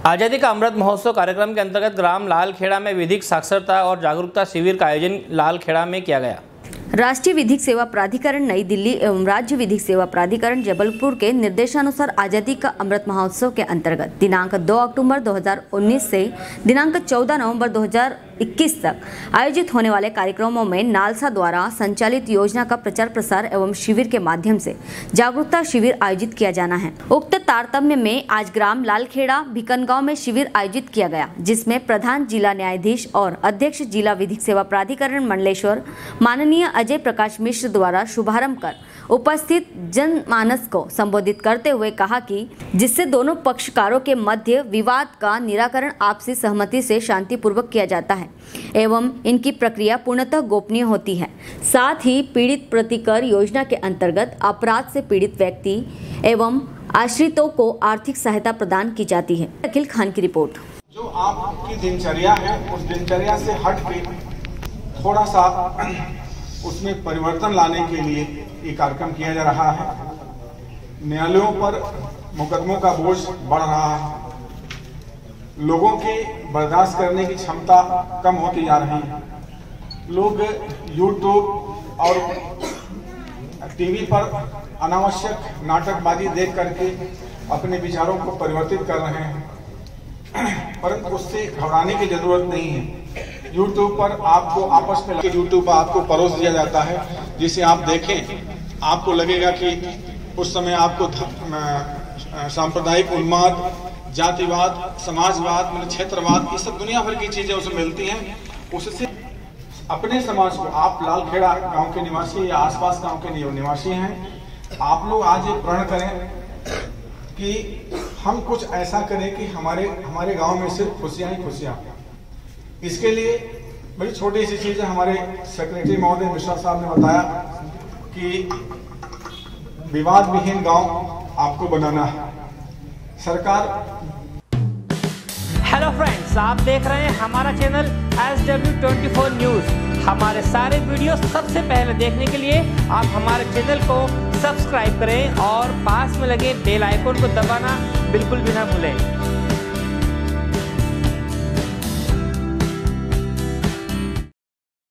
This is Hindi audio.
आज़ादी का अमृत महोत्सव कार्यक्रम के अंतर्गत ग्राम लालखेड़ा में विधिक साक्षरता और जागरूकता शिविर का आयोजन लालखेड़ा में किया गया। राष्ट्रीय विधिक सेवा प्राधिकरण नई दिल्ली एवं राज्य विधिक सेवा प्राधिकरण जबलपुर के निर्देशानुसार आज़ादी का अमृत महोत्सव के अंतर्गत दिनांक 2 अक्टूबर 2019 से दिनांक 14 नवंबर 2021 तक आयोजित होने वाले कार्यक्रमों में नालसा द्वारा संचालित योजना का प्रचार प्रसार एवं शिविर के माध्यम से जागरूकता शिविर आयोजित किया जाना है। उक्त तारतम्य में आज ग्राम लालखेड़ा भिकनगांव में शिविर आयोजित किया गया, जिसमें प्रधान जिला न्यायाधीश और अध्यक्ष जिला विधिक सेवा प्राधिकरण मंडलेश्वर माननीय अजय प्रकाश मिश्र द्वारा शुभारंभ कर उपस्थित जनमानस को संबोधित करते हुए कहा कि जिससे दोनों पक्षकारों के मध्य विवाद का निराकरण आपसी सहमति से शांतिपूर्वक किया जाता है एवं इनकी प्रक्रिया पूर्णतः गोपनीय होती है। साथ ही पीड़ित प्रतिकर योजना के अंतर्गत अपराध से पीड़ित व्यक्ति एवं आश्रितों को आर्थिक सहायता प्रदान की जाती है। अखिल खान की रिपोर्ट। जो आपकी दिनचर्या है उस दिनचर्या से हट के थोड़ा सा उसमें परिवर्तन लाने के लिए ये कार्यक्रम किया जा रहा है। न्यायालयों पर मुकदमों का बोझ बढ़ रहा है, लोगों की बर्दाश्त करने की क्षमता कम होती जा रही है। लोग यूट्यूब और टीवी पर अनावश्यक नाटकबाजी देख करके अपने विचारों को परिवर्तित कर रहे हैं, परंतु उससे घबराने की जरूरत नहीं है। यूट्यूब पर आपको आपस में यूट्यूब पर आपको परोस दिया जाता है, जिसे आप देखें आपको लगेगा कि उस समय आपको सांप्रदायिक उन्माद, जातिवाद, समाजवाद, मतलब क्षेत्रवाद, ये सब दुनिया भर की चीजें उसमें मिलती हैं। उससे अपने समाज को, आप लालखेड़ा गांव के निवासी या आसपास गांव के निवासी हैं, आप लोग आज ये प्रण करें कि हम कुछ ऐसा करें कि हमारे गांव में सिर्फ खुशियां ही खुशियां। इसके लिए बड़ी छोटी सी चीज है। हमारे सेक्रेटरी महोदय मिश्रा साहब ने बताया कि विवाद विहीन गांव आपको बनाना है। सरकार। हेलो फ्रेंड्स, आप देख रहे हैं हमारा चैनल SW24 न्यूज। हमारे सारे वीडियो सबसे पहले देखने के लिए आप हमारे चैनल को सब्सक्राइब करें और पास में लगे बेल आइकन को दबाना बिल्कुल भी ना भूलें।